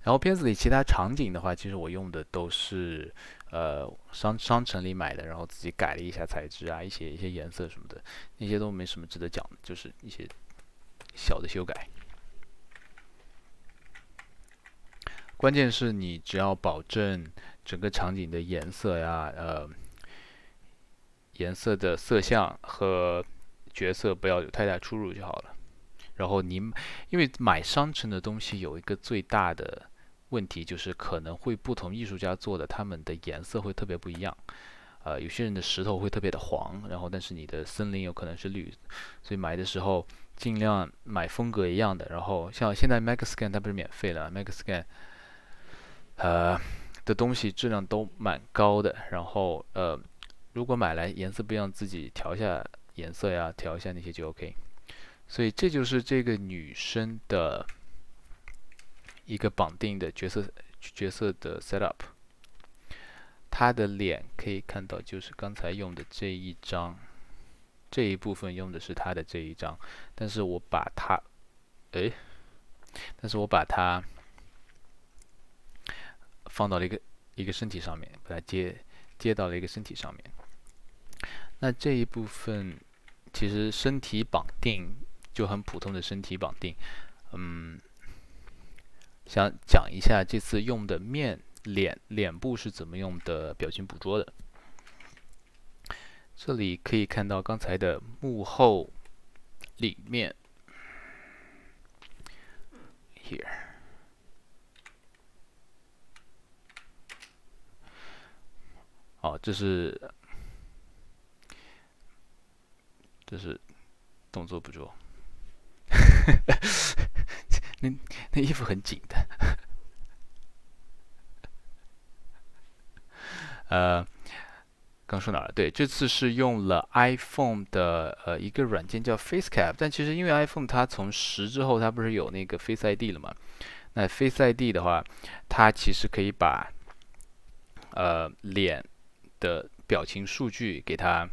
然后片子里其他场景的话，其实我用的都是商城里买的，然后自己改了一下材质啊，一些颜色什么的，那些都没什么值得讲的，就是一些小的修改。关键是你只要保证整个场景的颜色呀，颜色的色相和角色不要有太大出入就好了。然后因为买商城的东西有一个最大的问题，就是可能会不同艺术家做的，他们的颜色会特别不一样。有些人的石头会特别的黄，然后但是你的森林有可能是绿，所以买的时候尽量买风格一样的。然后像现在 Megascan 它不是免费了，Megascan 的东西质量都蛮高的。然后如果买来颜色不一样，自己调一下颜色呀，调一下那些就 OK。所以这就是这个女生的一个绑定的角色的 setup。她的脸可以看到，就是刚才用的这一张，这一部分用的是她的这一张，但是我把它，诶，但是我把它放到了一个身体上面，把它接到了一个身体上面。那这一部分其实身体绑定就很普通的身体绑定，嗯，想讲一下这次用的脸部是怎么用的表情捕捉的。这里可以看到刚才的幕后里面 here， 哦，这是动作捕捉，那那衣服很紧的，刚说哪儿了？对，这次是用了 iPhone 的一个软件叫 FaceCap，但其实因为 iPhone 它从10之后它不是有那个 Face ID 了嘛？那 Face ID 的话，它其实可以把脸的表情数据给它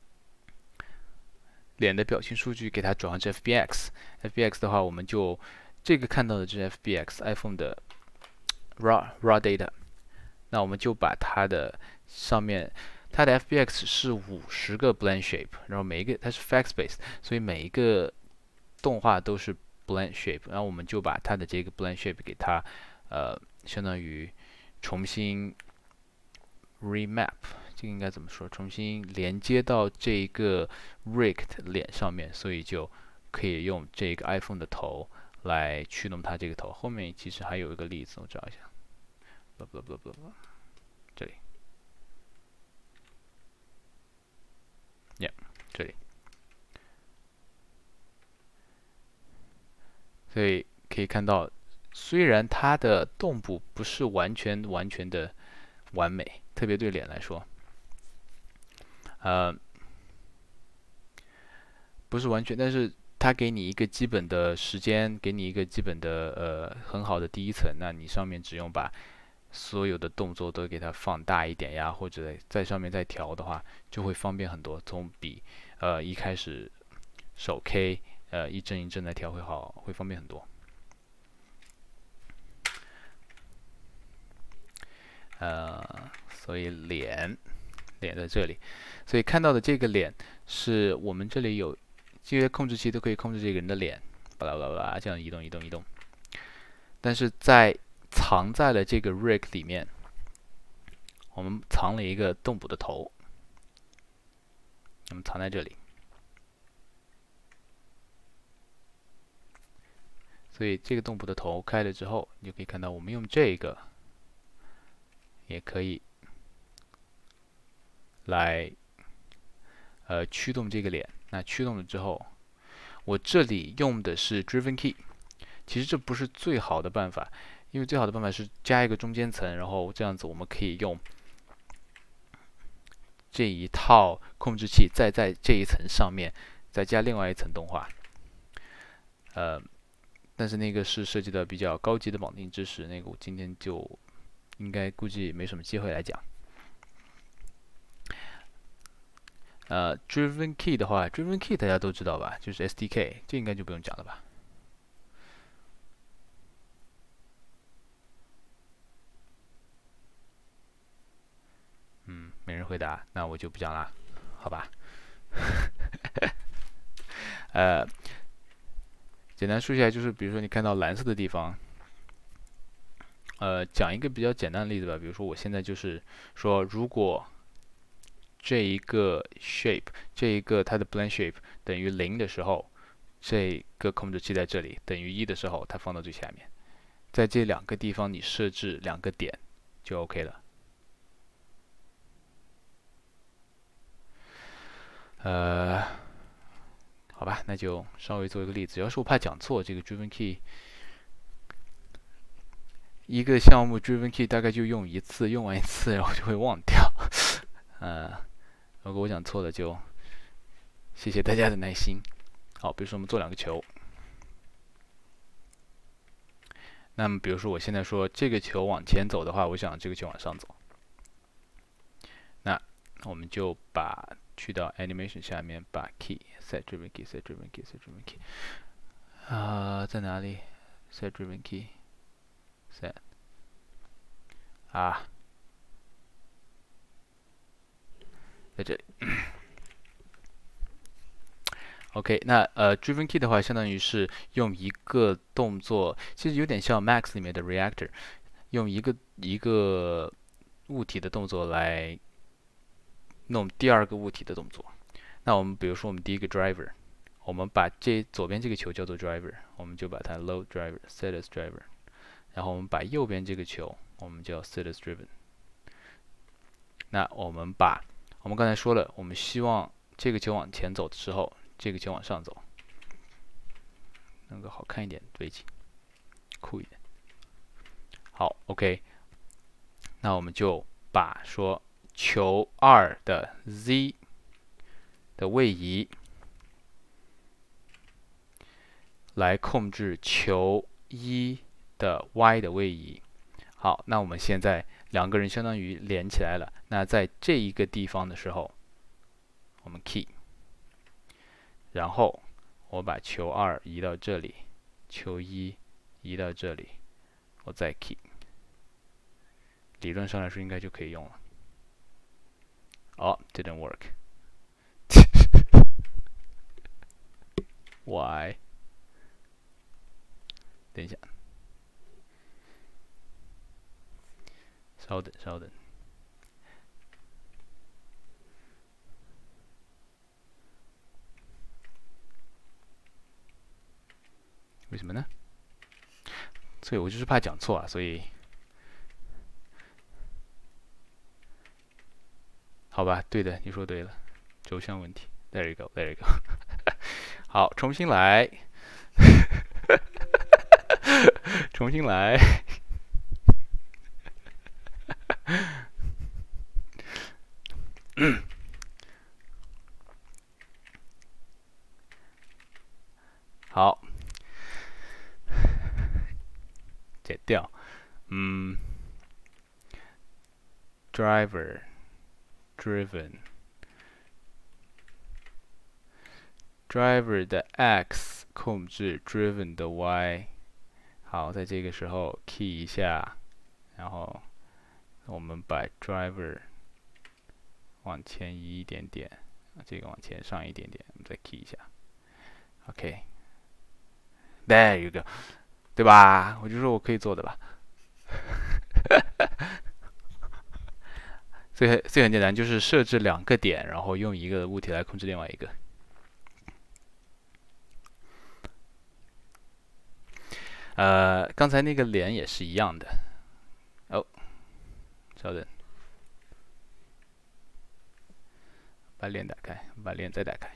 转换成 FBX。FBX 的话，我们就这个看到的就是 FBX iPhone 的 raw data，那我们就把它的上面它的 FBX 是50个 blend shape，然后每一个它是 fact based，所以每一个动画都是 blend shape，然后我们就把它的这个 blend shape 给它相当于重新 remap， 这个应该怎么说？重新连接到这个 rigged 脸上面，所以就可以用这个 iPhone 的头来驱动它这个头。后面其实还有一个例子，我找一下，这里，yeah， 这里，所以可以看到，虽然它的动捕不是完全的完美，特别对脸来说，呃，不是完全，但是它给你一个基本的时间，给你一个基本的很好的第一层，那你上面只用把所有的动作都给它放大一点呀，或者在上面再调的话，就会方便很多。比一开始手 K 一帧一帧来调会方便很多。所以脸在这里，所以看到的这个脸是我们这里有这些控制器都可以控制这个人的脸，巴拉巴拉巴拉这样移动。但是藏在了这个 rig 里面，我们藏了一个动捕的头，我们藏在这里。所以这个动捕的头开了之后，你就可以看到我们用这个也可以来驱动这个脸。那驱动了之后，我这里用的是 Driven Key， 其实这不是最好的办法，因为最好的办法是加一个中间层，然后这样子我们可以用这一套控制器再在这一层上面再加另外一层动画。但是那个是涉及到比较高级的绑定知识，那个我今天就应该估计没什么机会来讲。Driven Key 的话，Driven Key 大家都知道吧，就是 SDK， 这应该就不用讲了吧。 没人回答，那我就不讲了，好吧？简单说一下，就是比如说你看到蓝色的地方，讲一个比较简单的例子吧。比如说我现在就是说，如果这一个 shape， 这一个它的 blend shape 等于0的时候，这个控制器在这里；等于1的时候，它放到最下面。在这两个地方你设置2个点就 OK 了。好吧，那就稍微做一个例子。要是我怕讲错，这个 driven key 一个项目 driven key 大概就用一次，用完一次然后就会忘掉。如果我讲错了，就谢谢大家的耐心。好，比如说我们做2个球，那么比如说我现在说这个球往前走的话，我想这个球往上走，那我们就去到 animation 下面，把 key set driven key set driven key set driven key 在哪里 set driven key set 在这里。OK， 那driven key 的话，相当于是用一个动作，其实有点像 Max 里面的 reactor， 用一个物体的动作来弄第2个物体的动作。那我们比如说我们第一个 driver， 我们把左边这个球叫做 driver， 我们就把它 load driver set as driver， 然后我们把右边这个球我们叫 set as driven。那我们刚才说了，我们希望这个球往前走的时候，这个球往上走，弄个好看一点的背景，酷一点。好 ，OK， 那我们就把说球2的 z 的位移来控制球1的 y 的位移。好，那我们现在2个人相当于连起来了。那在这一个地方的时候，我们 key， 然后我把球2移到这里，球1移到这里，我再 key， 理论上来说应该就可以用了。哦 ，didn't work 。Why？ 等一下，稍等。为什么呢？所以我就是怕讲错啊，所以好吧，对的，你说对了，轴向问题。There you go， there you go 。好，重新来，重新来。好，剪掉。driver driven driver 的 x 控制 driven 的 y。好，在这个时候 key 一下，然后我们把 driver 往前移一点点，这个往前上一点点，我们再 key 一下。OK，there you go， 对吧？我就说我可以做的吧。所以很简单，就是设置2个点，然后用一个物体来控制另外一个。刚才那个脸也是一样的。哦，稍等，把脸打开，把脸再打开。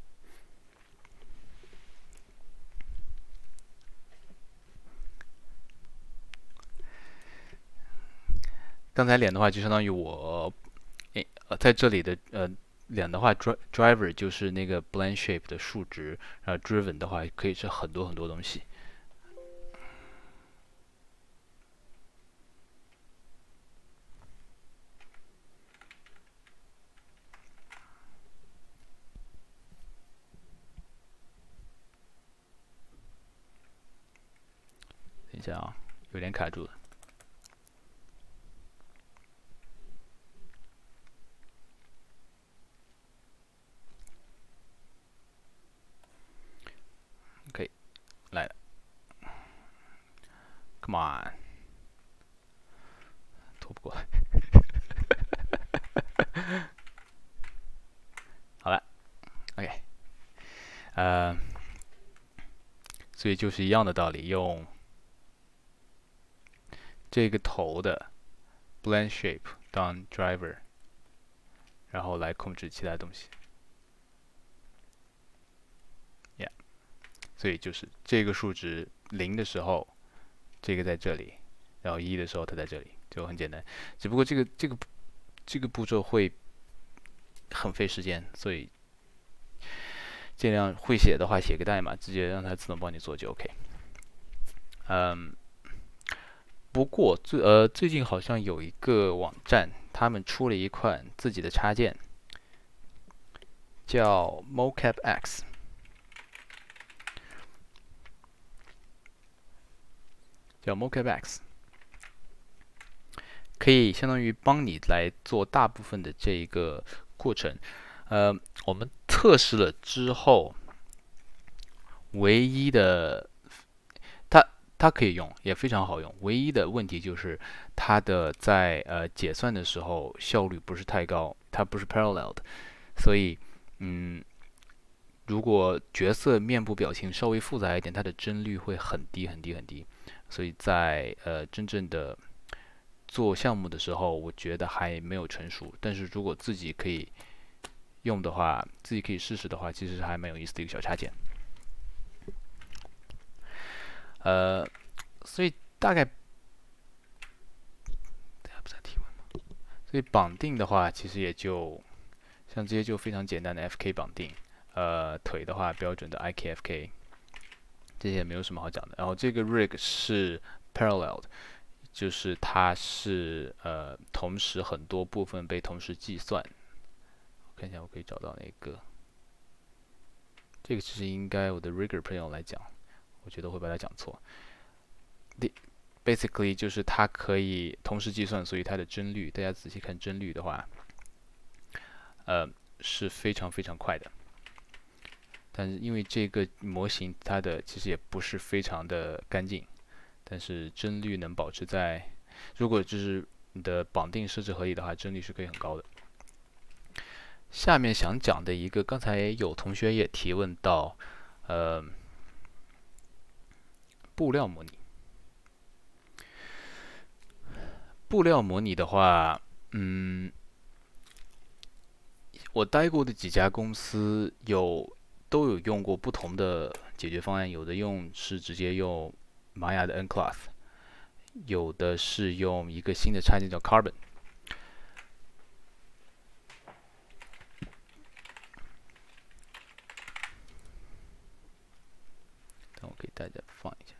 刚才脸的话就相当于我，在这里的脸的话 driver 就是那个 blend shape 的数值，然后 driven 的话可以是很多东西。等一下啊，有点卡住了。 来了 ，Come on， 拖不过来。好了 ，OK， 所以就是一样的道理，用这个头的 blend shape 当 driver， 然后来控制其他东西。Yeah， 所以就是这个数值0的时候，这个在这里，然后1的时候它在这里，就很简单。只不过这个步骤会很费时间，所以尽量会写的话写个代码，直接让它自动帮你做就 OK。不过最近好像有一个网站，他们出了一款自己的插件，叫 MoCapX， 叫 MoCapX， 可以相当于帮你来做大部分的这一个过程。我们测试了之后，唯一的它可以用，也非常好用。唯一的问题就是它的在解算的时候效率不是太高，它不是 parallel 的，所以如果角色面部表情稍微复杂一点，它的帧率会很低很低很低。所以在真正的做项目的时候，我觉得还没有成熟。但是如果自己可以用的话，自己可以试试的话，其实还蛮有意思的一个小插件。所以大概，不是在提问吗？所以绑定的话，其实也就像这些就非常简单的 FK 绑定，腿的话标准的 IKFK， 这些也没有什么好讲的。然后这个 rig 是 parallel 的，就是它是同时很多部分被同时计算。我看一下，我可以找到哪个。这个其实应该我的 rigger 朋友来讲，我觉得会把它讲错。Basically 就是它可以同时计算，所以它的帧率，大家仔细看帧率的话，是非常非常快的。但是因为这个模型它的其实也不是非常的干净，但是帧率能保持在，如果就是你的绑定设置合理的话，帧率是可以很高的。下面想讲的一个，刚才有同学也提问到，布料模拟。布料模拟的话，我待过的几家公司都有用过不同的解决方案，有的是直接用玛雅的 Ncloth， 有的是用一个新的插件叫 Carbon。等我给大家放一下。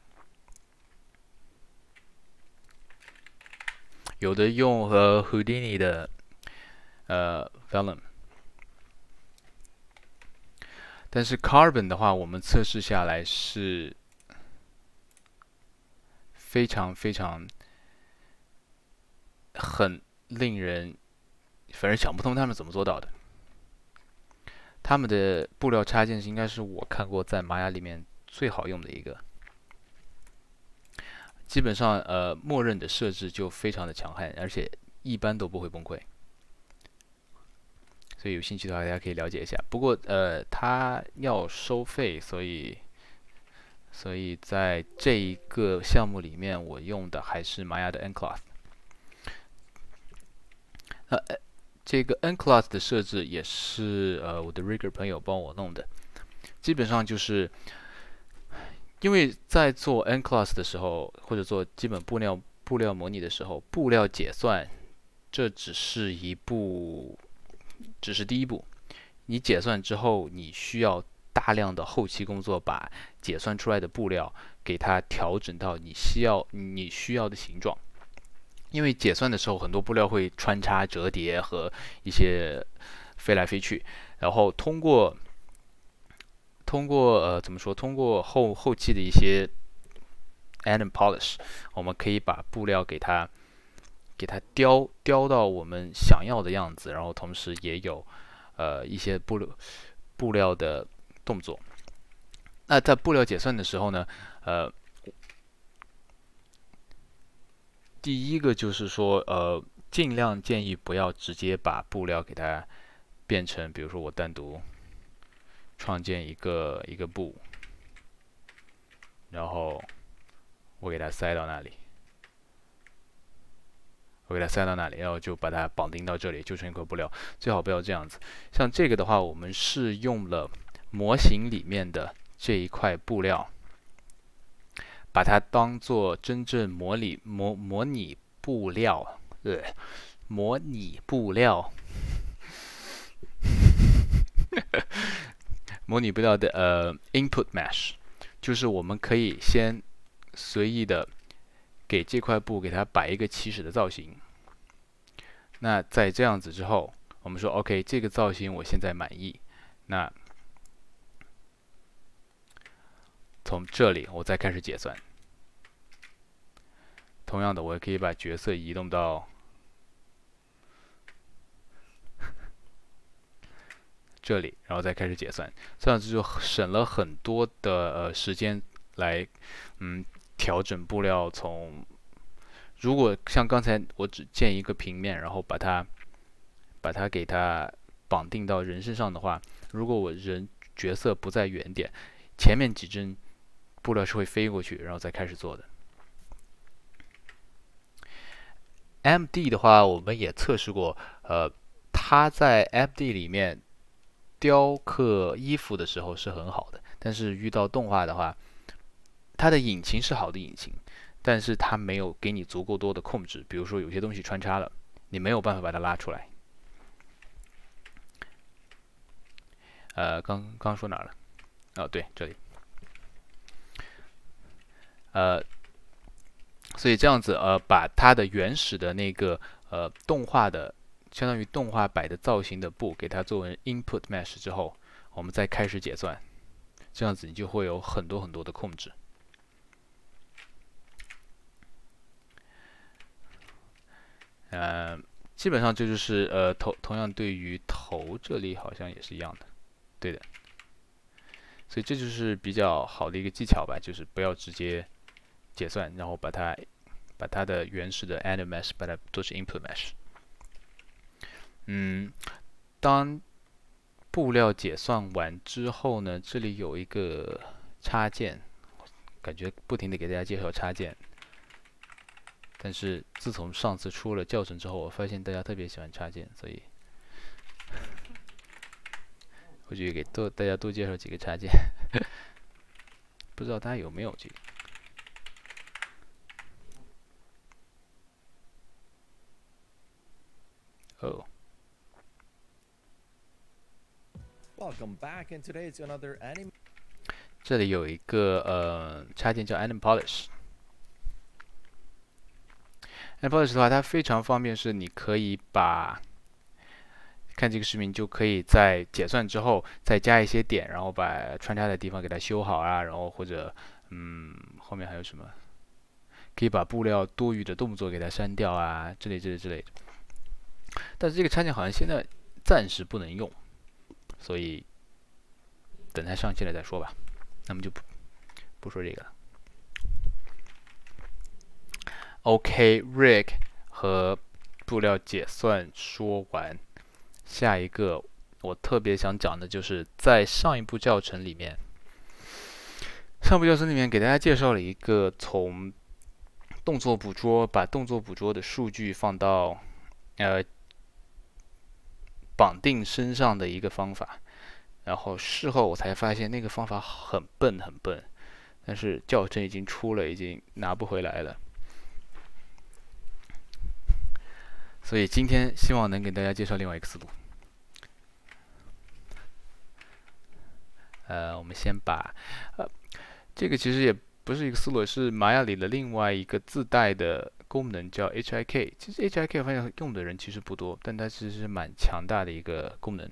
有的用Houdini 的Vellum， 但是 Carbon 的话，我们测试下来是非常非常很令人，反正想不通他们怎么做到的。他们的布料插件应该是我看过在玛雅里面最好用的一个。基本上默认的设置就非常的强悍，而且一般都不会崩溃。所以有兴趣的话，大家可以了解一下。不过它要收费，所以在这一个项目里面，我用的还是玛雅的 Ncloth。这个 Ncloth 的设置也是我的 rigger 朋友帮我弄的，基本上就是。因为在做 Ncloth 的时候，或者做基本布料模拟的时候，布料解算这只是第一步。你解算之后，你需要大量的后期工作，把解算出来的布料给它调整到你需要的形状。因为解算的时候，很多布料会穿插、折叠和一些飞来飞去，然后通过怎么说？通过后期的一些 add and polish， 我们可以把布料给它雕到我们想要的样子，然后同时也有一些布料的动作。 那在布料解算的时候呢，第一个就是说，尽量建议不要直接把布料给它变成，比如说我单独创建一个布，然后我给它塞到那里，然后就把它绑定到这里，就成一块布料。最好不要这样子。像这个的话，我们是用了模型里面的这一块布料，把它当做真正模拟布料，模拟布料，模拟布料的input mesh，就是我们可以先随意的给这块布给它摆一个起始的造型。那在这样子之后，我们说 OK， 这个造型我现在满意。那从这里我再开始解算。同样的，我也可以把角色移动到这里，然后再开始解算。这样子就省了很多的时间来调整布料。如果像刚才我只建一个平面，然后把它给它绑定到人身上的话，如果我角色不在原点，前面几帧布料是会飞过去，然后再开始做的。MD 的话，我们也测试过，它在 MD 里面雕刻衣服的时候是很好的，但是遇到动画的话，它的引擎是好的引擎，但是它没有给你足够多的控制。比如说有些东西穿插了，你没有办法把它拉出来。刚说哪儿了？哦，对，这里。所以这样子，把它的原始的那个动画的，相当于动画摆的造型的布，给它作为 input mesh 之后，我们再开始解算，这样子你就会有很多很多的控制。基本上这就是同样对于头这里好像也是一样的，对的。所以这就是比较好的一个技巧吧，就是不要直接解算，然后把它的原始的 add mesh 把它做成 input mesh。当布料解算完之后呢，这里有一个插件，感觉不停的给大家介绍插件。但是自从上次出了教程之后，我发现大家特别喜欢插件，所以我就给大家多介绍几个插件。不知道大家有没有这个？哦。 Welcome back, and today it's another anime. 这里有一个插件叫 Anim Polish。Anim Polish 的话，它非常方便，是你可以看这个视频就可以在解算之后再加一些点，然后把穿插的地方给它修好啊，然后或者后面还有什么？可以把布料多余的动作给它删掉啊，之类的。但是这个插件好像现在暂时不能用，所以等它上线了再说吧。那么就不说这个了。OK，rig 和布料解算说完，下一个我特别想讲的就是在上一部教程里面，给大家介绍了一个从动作捕捉把动作捕捉的数据放到绑定身上的一个方法。然后事后我才发现那个方法很笨，但是教程已经出了，已经拿不回来了。所以今天希望能给大家介绍另外一个思路。我们先把这个其实也不是一个思路，是玛雅里的另外一个自带的功能叫 HIK。其实 HIK 我发现用的人其实不多，但它其实是蛮强大的一个功能。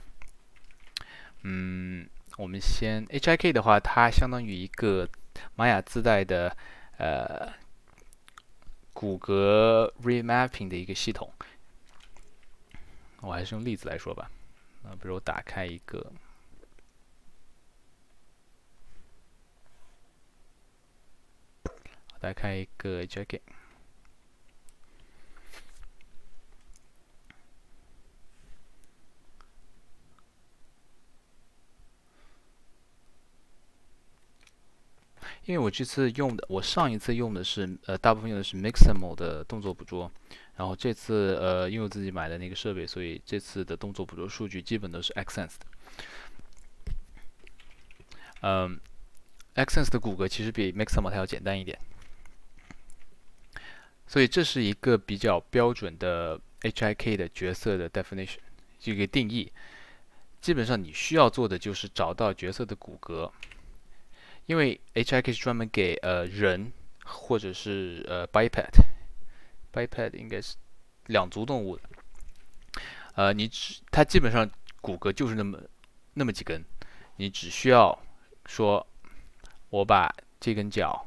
我们先 HIK 的话，它相当于一个玛雅自带的骨骼 remapping 的一个系统。我还是用例子来说吧。比如我打开一个打开一个 HIK。因为我这次用的，我上一次用的是大部分用的是 Mixamo 的动作捕捉，然后这次因为我自己买的那个设备，所以这次的动作捕捉数据基本都是 Xsense 的。Xsense 的骨骼其实比 Mixamo 它要简单一点，所以这是一个比较标准的 HIK 的角色的 definition 这个定义。基本上你需要做的就是找到角色的骨骼。因为 HIK 是专门给人或者是biped 应该是两足动物的，它基本上骨骼就是那么几根，你只需要说，我把这根脚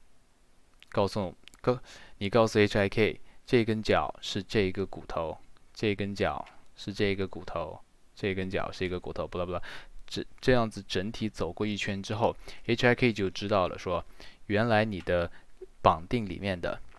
你告诉 HIK 这根脚是这个骨头，这根脚是这个骨头，这根脚是一个骨头，不啦不啦。这样子整体走过一圈之后 ，HIK 就知道了说，原来你的绑定里面的，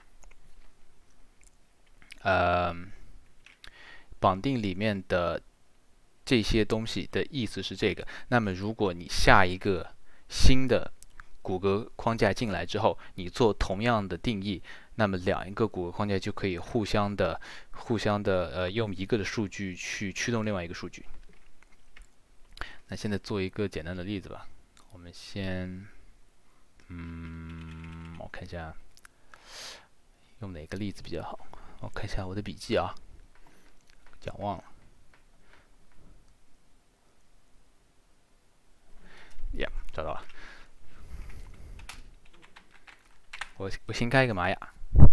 这些东西的意思是这个。那么如果你下一个新的骨骼框架进来之后，你做同样的定义，那么两个骨骼框架就可以互相的用一个的数据去驱动另外一个数据。那现在做一个简单的例子吧。我们先，我看一下用哪个例子比较好。我看一下我的笔记啊，讲忘了。找到了。我新开一个玛雅。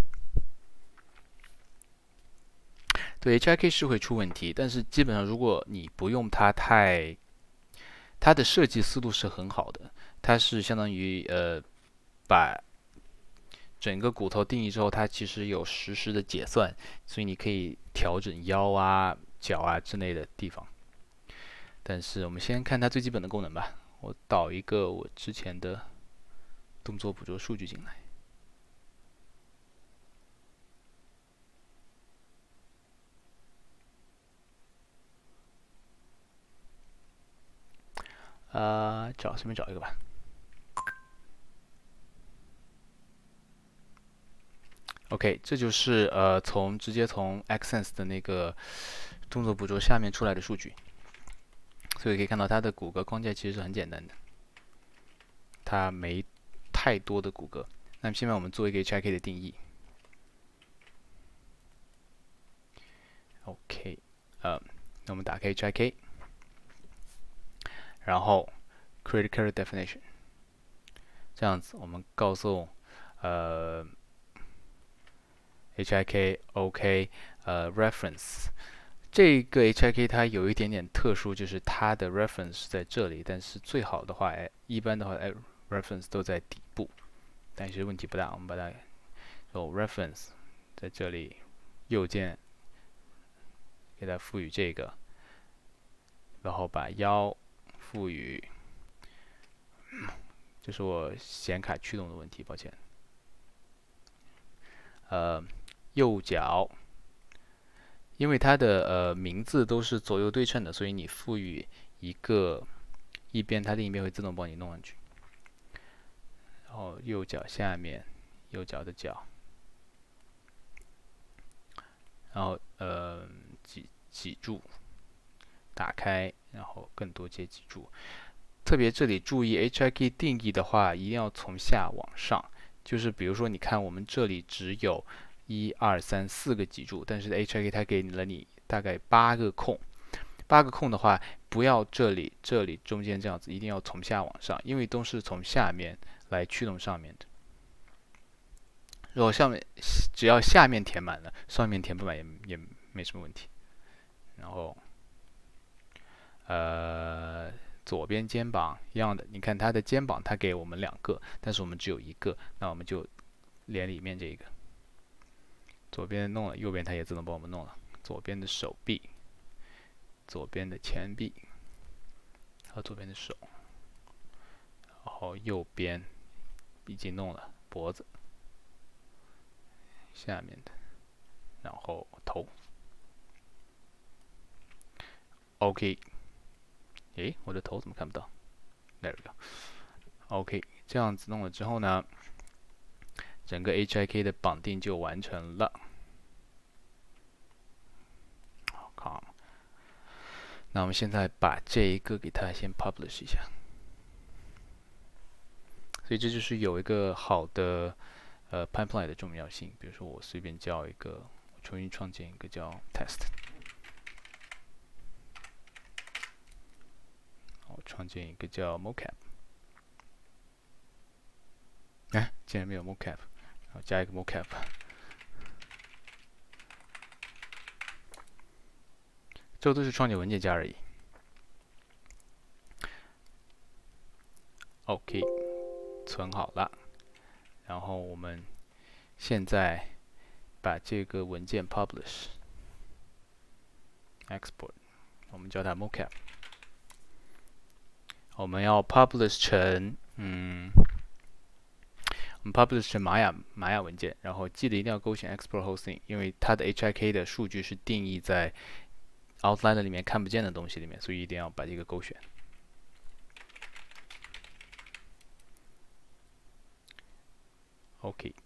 对 HIK 是会出问题，但是基本上如果你不用它它的设计思路是很好的，它是相当于把整个骨头定义之后，它其实有实时的解算，所以你可以调整腰啊、脚啊之类的地方。但是我们先看它最基本的功能吧。我导一个我之前的动作捕捉数据进来。随便找一个吧。OK， 这就是直接从 Xsense 的那个动作捕捉下面出来的数据，所以可以看到它的骨骼框架其实是很简单的，它没太多的骨骼。那么下面我们做一个 HIK 的定义。OK， 那我们打开 HIK， 然后 create character definition， 这样子我们告诉HIK OK reference。这个 HIK 它有一点点特殊，就是它的 reference 是在这里，但是最好的话，一般的话reference 都在底部，但是问题不大。我们把它reference 在这里，右键给它赋予这个，然后把腰赋予，这是我显卡驱动的问题，抱歉。右脚，因为它的名字都是左右对称的，所以你赋予一边，它另一边会自动帮你弄上去。然后右脚下面，右脚的脚，然后脊柱打开，然后更多接脊柱。特别这里注意 HIK 定义的话，一定要从下往上。就是比如说，你看我们这里只有1、2、3、4个脊柱，但是 HIK 它给了你大概8个空。8个空的话，不要这里中间这样子，一定要从下往上，因为都是从下面来驱动上面的。如果只要下面填满了，上面填不满也没什么问题。然后左边肩膀一样的，你看它的肩膀，它给我们2个，但是我们只有1个，那我们就连里面这个。左边弄了，右边它也自动帮我们弄了。左边的手臂，左边的前臂，和左边的手，然后右边已经弄了脖子， 下面的，然后头。OK， 诶，我的头怎么看不到 ？There we go。OK， 这样子弄了之后呢，整个 HIK 的绑定就完成了。好，那我们现在把这一个给它先 publish 一下。所以这就是有一个好的pipeline 的重要性。比如说我随便叫一个，我重新创建一个叫 test， 我创建一个叫 mocap， 哎，竟然没有 mocap， 然后加一个 mocap， 这都是创建文件夹而已。OK， 存好了，然后我们现在把这个文件 publish export， 我们叫它 mocap。我们要 publish 成我们 publish 成玛雅文件，然后记得一定要勾选 export hosting， 因为它的 HIK 的数据是定义在 Outliner 里面看不见的东西里面，所以一定要把这个勾选。OK，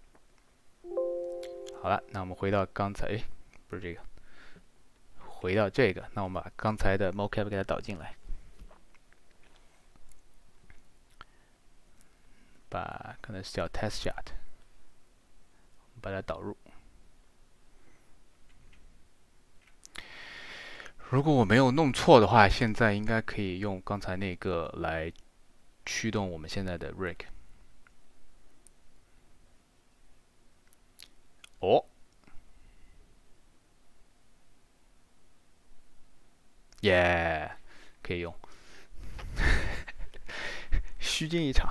好了，那我们回到刚才，不是这个，回到这个，那我们把刚才的 mocap 给它导进来，把可能是叫 test shot， 把它导入。如果我没有弄错的话，现在应该可以用刚才那个来驱动我们现在的 rig。哦，耶，可以用，虚惊一场。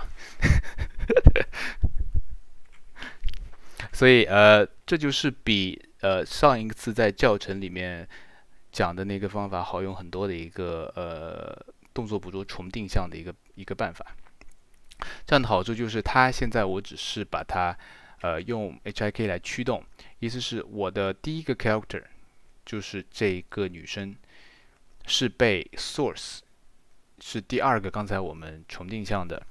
所以这就是比上一次在教程里面讲的那个方法好用很多的一个动作捕捉重定向的一个办法。这样的好处就是，它现在我只是把它用 HIK 来驱动，意思是我的第一个 character 就是这个女生是被 source 是第二个刚才我们重定向的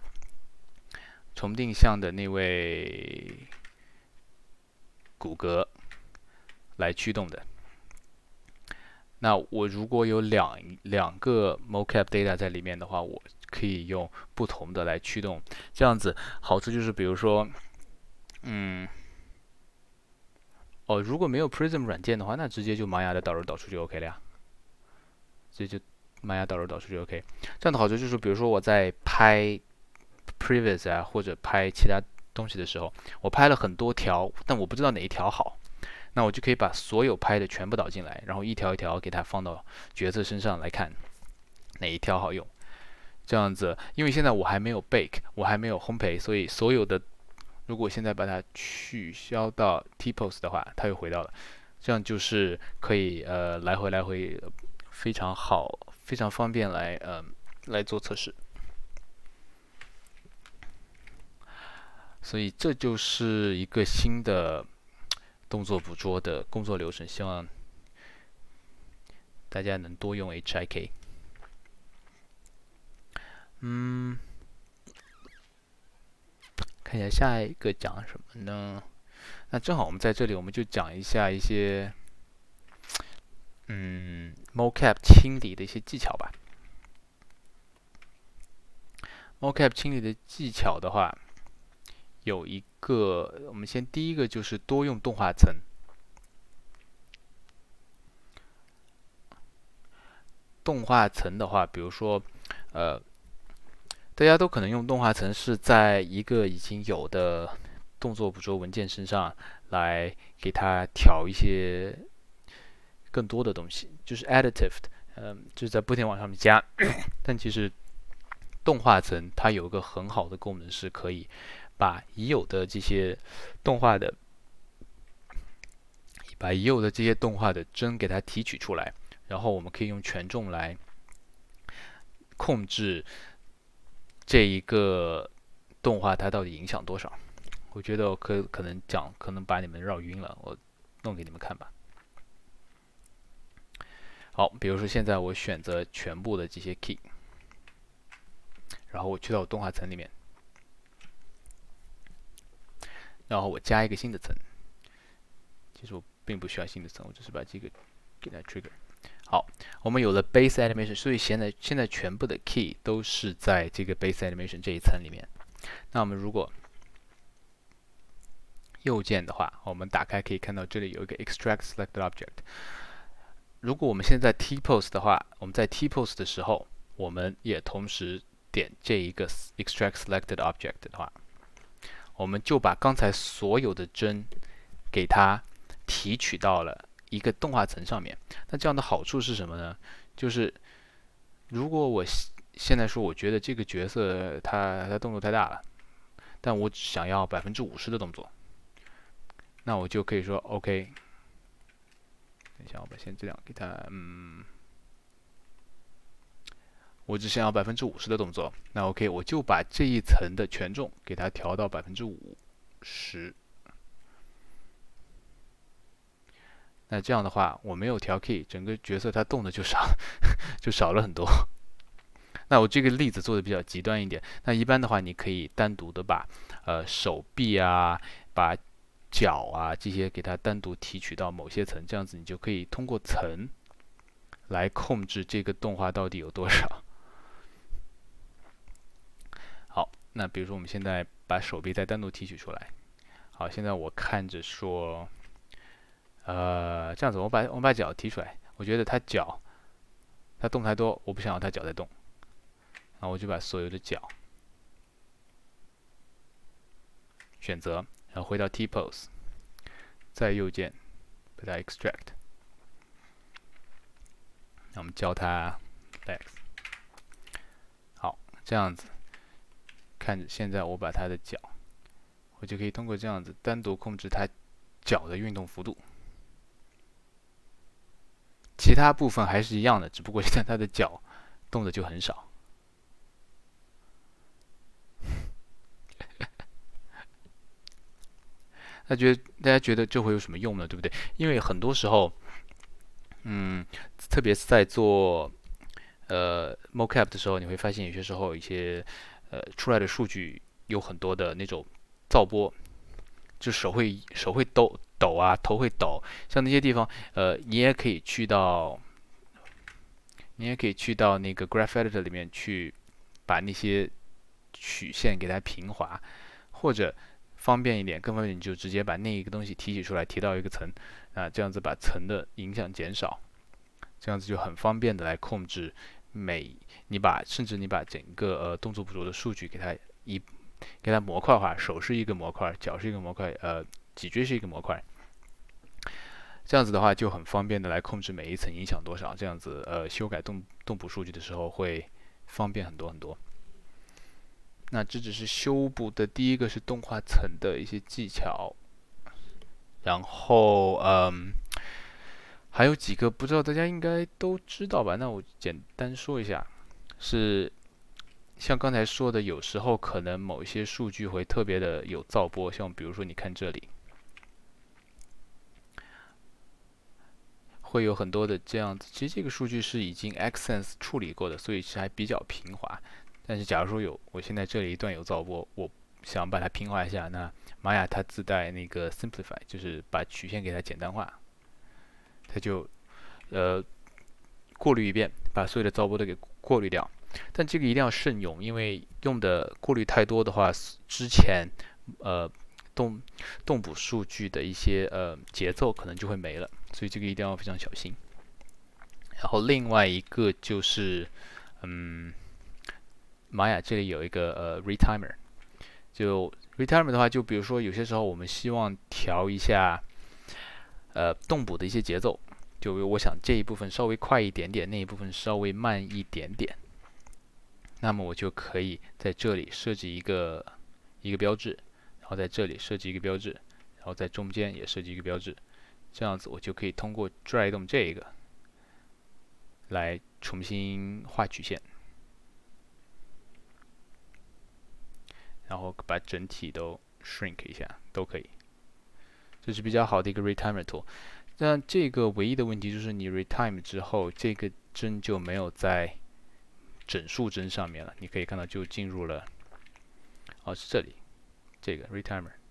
那位骨骼来驱动的。那我如果有两个 mocap data 在里面的话，我可以用不同的来驱动。这样子好处就是，比如说，如果没有 Prism 软件的话，那直接就玛雅的导入导出就 OK 了呀。直接就玛雅导入导出就 OK。这样的好处就是，比如说我在拍 previous 啊，或者拍其他东西的时候，我拍了很多条，但我不知道哪一条好。那我就可以把所有拍的全部导进来，然后一条一条给它放到角色身上来看哪一条好用。这样子，因为现在我还没有 bake， 我还没有烘焙，所以所有的如果现在把它取消到 T-pose 的话，它又回到了。这样就是可以来回非常好，非常方便来做测试。所以这就是一个新的动作捕捉的工作流程，希望大家能多用 HIK。看一下下一个讲什么呢？那正好我们在这里，我们就讲一下一些mocap 清理的一些技巧吧。mocap 清理的技巧的话，有一个，我们先第一个就是多用动画层。动画层的话，比如说，大家都可能用动画层是在一个已经有的动作捕捉文件身上来给它调一些更多的东西，就是 additive 就是在不停往上面加。但其实动画层它有一个很好的功能，是可以把已有的这些动画的帧给它提取出来，然后我们可以用权重来控制这一个动画它到底影响多少。 我觉得我可能可能把你们绕晕了，我弄给你们看吧。好，比如说现在我选择全部的这些 key， 然后我去到我动画层里面，然后我加一个新的层。其实我并不需要新的层，我只是把这个给它 trigger。好，我们有了 base animation， 所以现在全部的 key 都是在这个 base animation 这一层里面。那我们如果右键的话，我们打开可以看到这里有一个 extract selected object。如果我们现在 T-pose 的话，我们在 T-pose 的时候，我们也同时点这一个 extract selected object 的话，我们就把刚才所有的帧给它提取到了一个动画层上面。那这样的好处是什么呢？就是如果我现在说我觉得这个角色他动作太大了，但我只想要50%的动作，那我就可以说 OK。等一下，我把先这样给它，我只想要50%的动作，那 OK， 我就把这一层的权重给它调到50%。那这样的话，我没有调 key， 整个角色它动的就少了很多。那我这个例子做的比较极端一点，那一般的话，你可以单独的把手臂啊、把脚啊这些给它单独提取到某些层，这样子你就可以通过层来控制这个动画到底有多少。好，那比如说我们现在把手臂再单独提取出来。好，现在我看着说，这样子我们把脚提出来，我觉得它动太多，我不想要它脚在动，然后我就把所有的脚选择，然后回到 T-pose， 再右键把它 extract， 那我们叫它 legs。好，这样子看着现在我把它的脚，我就可以通过这样子单独控制它脚的运动幅度。其他部分还是一样的，只不过现在它的脚动的就很少。大家觉得这会有什么用呢？对不对？因为很多时候，特别是在做mocap 的时候，你会发现有些时候一些出来的数据有很多的那种噪波，就手会抖啊，头会抖，像那些地方，你也可以去到那个 Graph Editor 里面去把那些曲线给它平滑，或者方便一点，更方便你就直接把那一个东西提取出来，提到一个层，啊，这样子把层的影响减少，这样子就很方便的来控制甚至你把整个动作捕捉的数据给它模块化，手是一个模块，脚是一个模块，脊椎是一个模块。这样子的话就很方便的来控制每一层影响多少，这样子修改动捕数据的时候会方便很多很多。那这只是修补的第一个是动画层的一些技巧，然后还有几个不知道大家应该都知道吧？那我简单说一下，是像刚才说的，有时候可能某一些数据会特别的有噪波，像比如说你看这里。会有很多的这样子，其实这个数据是已经 Xsense 处理过的，所以是还比较平滑。但是假如说我现在这里一段有噪波，我想把它平滑一下，那玛雅它自带那个 Simplify， 就是把曲线给它简单化，它就过滤一遍，把所有的噪波都给过滤掉。但这个一定要慎用，因为用的过滤太多的话，之前动捕数据的一些节奏可能就会没了，所以这个一定要非常小心。然后另外一个就是，玛雅这里有一个retimer， 就 retimer 的话，就比如说有些时候我们希望调一下动捕的一些节奏，就我想这一部分稍微快一点点，那一部分稍微慢一点点，那么我就可以在这里设置一个标志。然后在这里设计一个标志，然后在中间也设计一个标志，这样子我就可以通过拽动这个来重新画曲线，然后把整体都 shrink 一下都可以。这是比较好的一个 retimer tool。但这个唯一的问题就是你 retime 之后，这个帧就没有在整数帧上面了。你可以看到就进入了，是这里，这个 retimer。